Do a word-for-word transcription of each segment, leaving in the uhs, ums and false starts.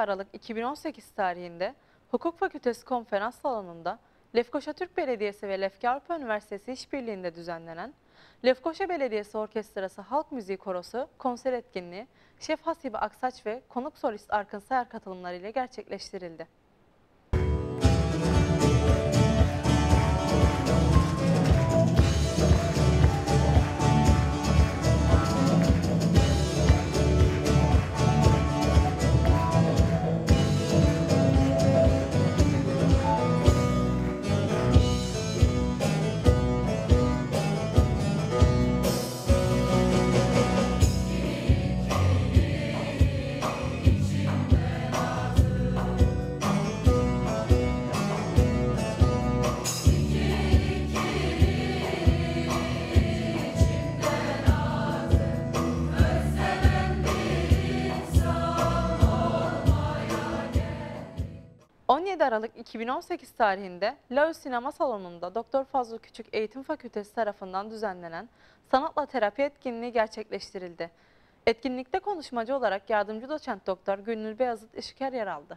Aralık iki bin on sekiz tarihinde Hukuk Fakültesi Konferans Salonu'nda Lefkoşa Türk Belediyesi ve Lefke Avrupa Üniversitesi işbirliğinde düzenlenen Lefkoşa Belediyesi Orkestrası Halk Müziği Korosu konser etkinliği Şef Hasibe Aksaç ve konuk solist Arkın Sayar katılımlarıyla gerçekleştirildi. on yedi Aralık iki bin on sekiz tarihinde Laus Sinema Salonu'nda Doktor Fazıl Küçük Eğitim Fakültesi tarafından düzenlenen Sanatla Terapi etkinliği gerçekleştirildi. Etkinlikte konuşmacı olarak yardımcı doçent doktor Gülnur Beyazıt Işıker yer aldı.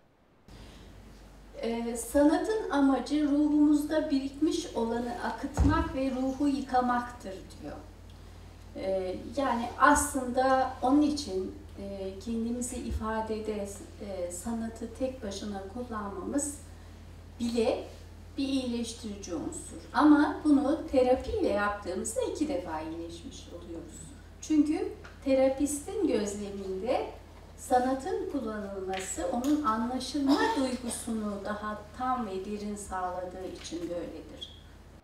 Ee, sanatın amacı ruhumuzda birikmiş olanı akıtmak ve ruhu yıkamaktır diyor. Ee, yani aslında onun için e, kendimizi ifadede e, sanatı tek başına kullanmamız bile bir iyileştirici unsur. Ama bunu terapiyle yaptığımızda iki defa iyileşmiş oluyoruz. Çünkü terapistin gözleminde sanatın kullanılması onun anlaşılma duygusunu daha tam ve derin sağladığı için böyledir.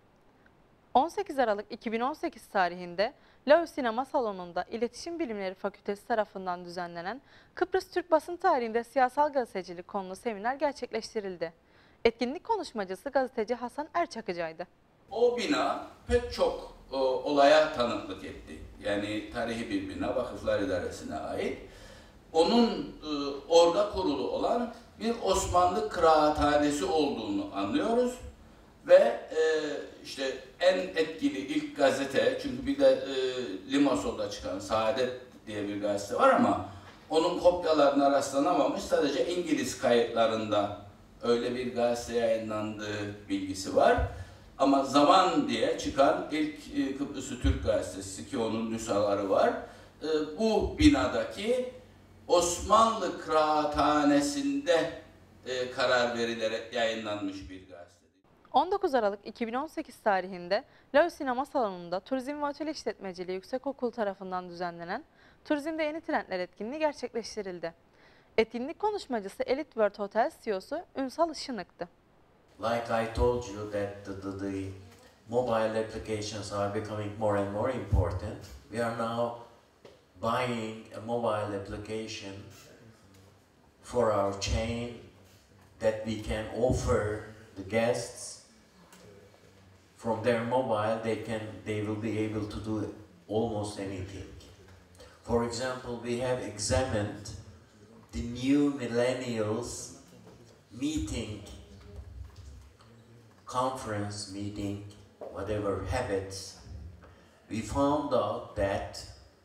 on sekiz Aralık iki bin on sekiz tarihinde Laus Sinema Salonu'nda İletişim Bilimleri Fakültesi tarafından düzenlenen Kıbrıs Türk Basın Tarihinde Siyasal Gazetecilik konulu seminer gerçekleştirildi. Etkinlik konuşmacısı gazeteci Hasan Erçakıcı'ydı. O bina pek çok o, olaya tanıklık etti. Yani tarihi bir bina, Vakıflar İdaresi'ne ait. Onun e, orada kurulu olan bir Osmanlı kıraathanesi olduğunu anlıyoruz. Ve e, işte en etkili ilk gazete, çünkü bir de e, Limasol'da çıkan Saadet diye bir gazete var ama onun kopyalarına rastlanamamış, sadece İngiliz kayıtlarında öyle bir gazete yayınlandığı bilgisi var. Ama Zaman diye çıkan ilk e, Kıbrıs'ı Türk gazetesi, ki onun nüshaları var, e, bu binadaki Osmanlı kıraathanesinde e, karar verilerek yayınlanmış bir gazete. on dokuz Aralık iki bin on sekiz tarihinde Laus Sinema Salonu'nda Turizm ve Otel İşletmeciliği Yüksekokulu tarafından düzenlenen Turizmde Yeni Trendler etkinliği gerçekleştirildi. Etkinlik konuşmacısı Elite World Hotels C E O'su Ünsal Işınık'tı. Like I told you that the, the, the mobile applications are becoming more and more important. We are now buying a mobile application for our chain that we can offer the guests. From their mobile, they can they will be able to do almost anything. For example, we have examined the new millennials meeting, conference meeting, whatever habits. We found out that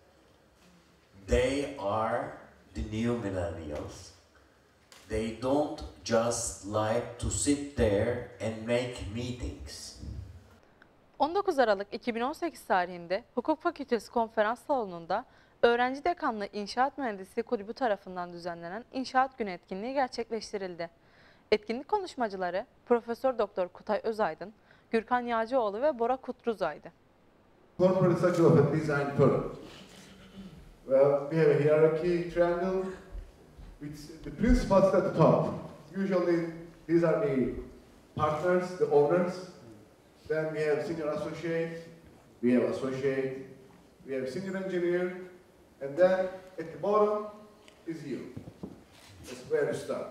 they are the new millennials. They don't just like to sit there and make meetings. on dokuz Aralık iki bin on sekiz tarihinde Hukuk Fakültesi Konferans Salonu'nda Öğrenci Dekanlığı İnşaat Mühendisliği Kulübü tarafından düzenlenen İnşaat Günü etkinliği gerçekleştirildi. Etkinlik konuşmacıları Profesör Doktor Kutay Özaydın, Gürkan Yağcıoğlu ve Bora Kutruzay'dı. Corporate structure of a design firm. Well, we have a hierarchy triangle with the principals at the top. Usually these are the partners, the owners. Then we have senior associate, we have associate, we have senior engineer, and then at the bottom is you. That's where you start.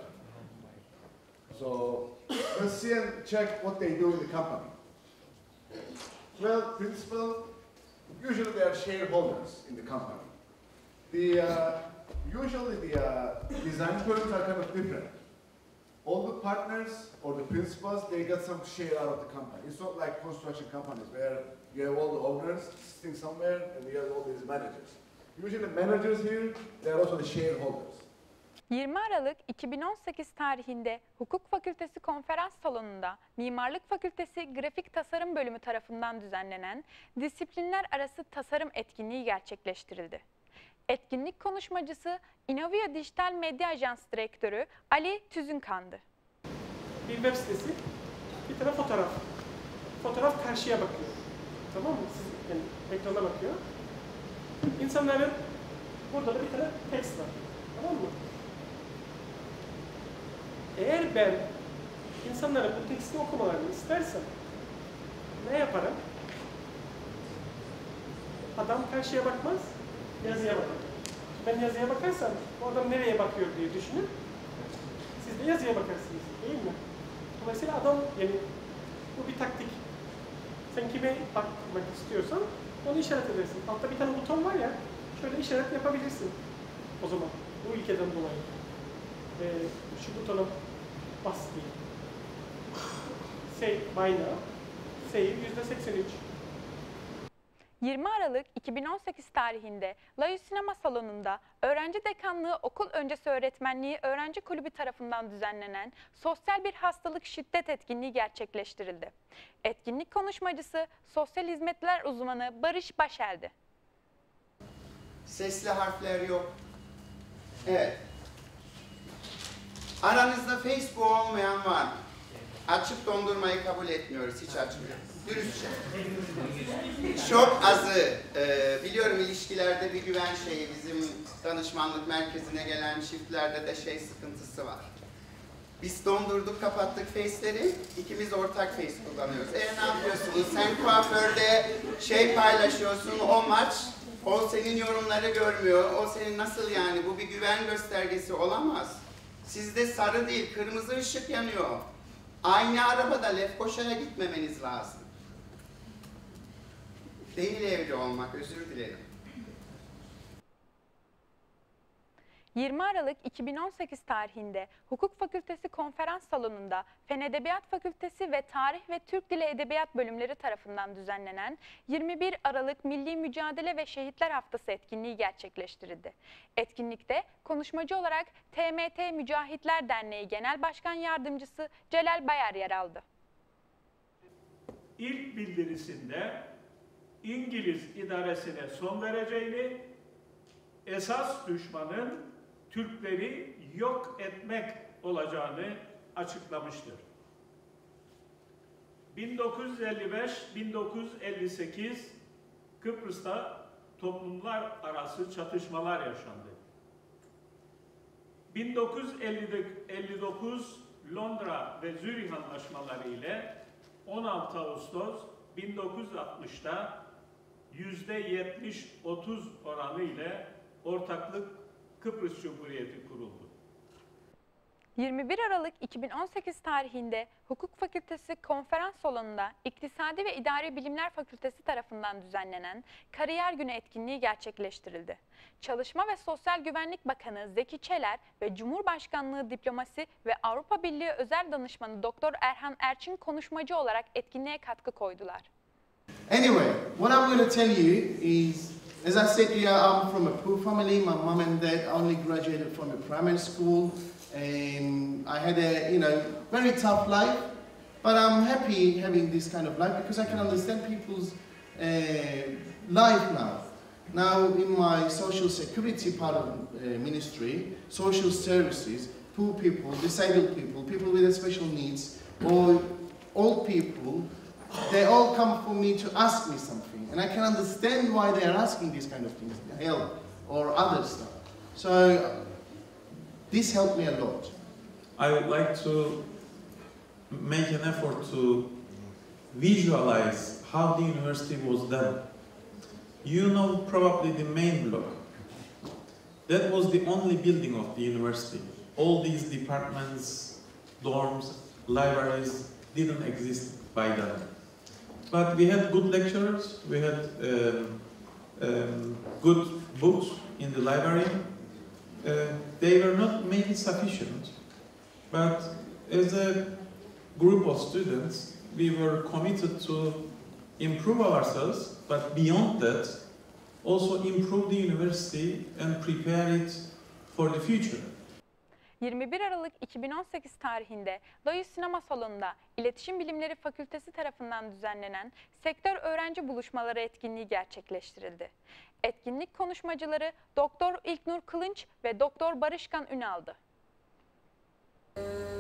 So let's see and check what they do in the company. Well, principal, usually they are shareholders in the company. The, uh, usually the uh, design firms are kind of different. All the partners or the principals, they get some share out of the company. It's not like construction companies where you have all the owners sitting somewhere and you have all these managers. Usually the managers here, they are also the shareholders. yirmi Aralık iki bin on sekiz tarihinde Hukuk Fakültesi Konferans Salonu'nda Mimarlık Fakültesi Grafik Tasarım Bölümü tarafından düzenlenen disiplinler arası tasarım etkinliği gerçekleştirildi. Etkinlik konuşmacısı Innovia Dijital Medya Ajans Direktörü Ali Tüzünkan'dı. Bir web sitesi, bir tane fotoğraf. Fotoğraf karşıya bakıyor. Tamam mı? Siz, yani ekrana bakıyor. İnsanların burada da bir tane text var. Tamam mı? Eğer ben insanların bu teksti okumalarını istersem ne yaparım? Adam karşıya bakmaz, yazıya bakar. Ben yazıya bakarsam o adam nereye bakıyor diye düşünün. Siz de yazıya bakarsınız, değil mi? Dolayısıyla adam, yani bu bir taktik. Sen kime bakmak istiyorsan onu işaret edersin. Altta bir tane buton var ya, şöyle işaret yapabilirsin. O zaman bu ilkeden dolayı. Ee, şu butona bas diye. Say by now. Say yüzde seksen üç. yirmi Aralık iki bin on sekiz tarihinde Layus Sinema Salonu'nda Öğrenci Dekanlığı Okul Öncesi Öğretmenliği Öğrenci Kulübü tarafından düzenlenen sosyal bir hastalık şiddet etkinliği gerçekleştirildi. Etkinlik konuşmacısı sosyal hizmetler uzmanı Barış Başel'di. Sesli harfler yok. Evet. Aranızda Facebook olmayan var mı? Açıp dondurmayı kabul etmiyoruz, hiç açmıyoruz. Dürüstçe. Çok azı, e, biliyorum ilişkilerde bir güven şeyi, bizim danışmanlık merkezine gelen çiftlerde de şey sıkıntısı var. Biz dondurduk, kapattık Face'leri, ikimiz ortak Face kullanıyoruz. E ne yapıyorsunuz? Sen kuaförde şey paylaşıyorsun, o maç, o senin yorumları görmüyor, o senin nasıl yani? Bu bir güven göstergesi olamaz. Sizde sarı değil, kırmızı ışık yanıyor. Aynı arabada Lefkoşa'ya gitmemeniz lazım. Değil evli olmak, özür dilerim. yirmi Aralık iki bin on sekiz tarihinde Hukuk Fakültesi Konferans Salonu'nda Fen Edebiyat Fakültesi ve Tarih ve Türk Dili Edebiyat bölümleri tarafından düzenlenen yirmi bir Aralık Milli Mücadele ve Şehitler Haftası etkinliği gerçekleştirildi. Etkinlikte konuşmacı olarak T M T Mücahitler Derneği Genel Başkan Yardımcısı Celal Bayar yer aldı. İlk bildirisinde İngiliz idaresine son vereceğini, esas düşmanın Türkleri yok etmek olacağını açıklamıştır. bin dokuz yüz elli beş bin dokuz yüz elli sekiz Kıbrıs'ta toplumlar arası çatışmalar yaşandı. bin dokuz yüz elli dokuz Londra ve Zürih Anlaşmaları ile on altı Ağustos bin dokuz yüz altmış'ta yüzde yetmiş otuz oranı ile Ortaklık Kıbrıs Cumhuriyeti kuruldu. yirmi bir Aralık iki bin on sekiz tarihinde Hukuk Fakültesi Konferans Salonu'nda İktisadi ve İdari Bilimler Fakültesi tarafından düzenlenen Kariyer Günü etkinliği gerçekleştirildi. Çalışma ve Sosyal Güvenlik Bakanı Zeki Çeler ve Cumhurbaşkanlığı Diplomasi ve Avrupa Birliği Özel Danışmanı Doktor Erhan Erçin konuşmacı olarak etkinliğe katkı koydular. Anyway, what I'm going to tell you is, as I said here, I'm from a poor family. My mom and dad only graduated from a primary school. And I had a, you know, very tough life, but I'm happy having this kind of life because I can understand people's uh, life now. Now in my social security part of uh, ministry, social services, poor people, disabled people, people with special needs, or old people, they all come for me to ask me something. And I can understand why they are asking these kind of things, help or other stuff. So this helped me a lot. I would like to make an effort to visualize how the university was done. You know probably the main block. That was the only building of the university. All these departments, dorms, libraries didn't exist by then. But we had good lecturers, we had um, um, good books in the library. Uh, they were not maybe sufficient, but as a group of students, we were committed to improve ourselves, but beyond that, also improve the university and prepare it for the future. yirmi bir Aralık iki bin on sekiz tarihinde Loews Sinema Salonu'nda İletişim Bilimleri Fakültesi tarafından düzenlenen Sektör Öğrenci Buluşmaları etkinliği gerçekleştirildi. Etkinlik konuşmacıları Doktor İlknur Kılınç ve Doktor Barışkan Ünal'dı. Ee,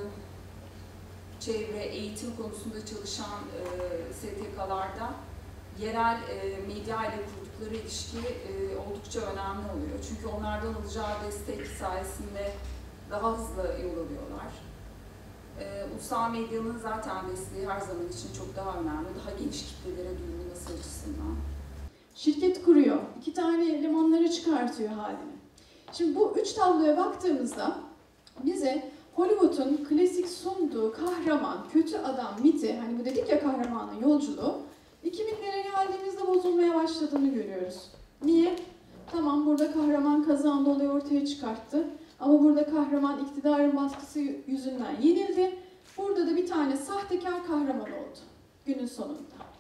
çevre, eğitim konusunda çalışan e, S T K'larda yerel e, medya ile kurdukları ilişki e, oldukça önemli oluyor. Çünkü onlardan alacağı destek sayesinde daha hızlı yol alıyorlar. E, ulusal medyanın zaten desteği her zaman için çok daha önemli, daha geniş kitlelere duyurulması açısından. Şirket kuruyor, iki tane elemanları çıkartıyor haline. Şimdi bu üç tabloya baktığımızda bize Hollywood'un klasik sunduğu kahraman, kötü adam miti, hani bu dedik ya kahramanın yolculuğu, iki binlere geldiğimizde bozulmaya başladığını görüyoruz. Niye? Tamam, burada kahraman kazandı, olayı ortaya çıkarttı. Ama burada kahraman iktidarın baskısı yüzünden yenildi. Burada da bir tane sahtekar kahraman oldu günün sonunda.